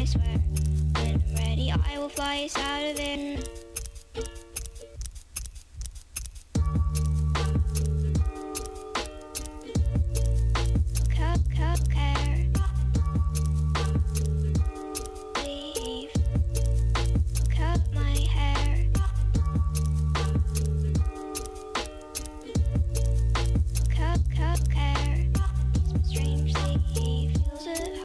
swear. When I'm ready, I will fly us out of there.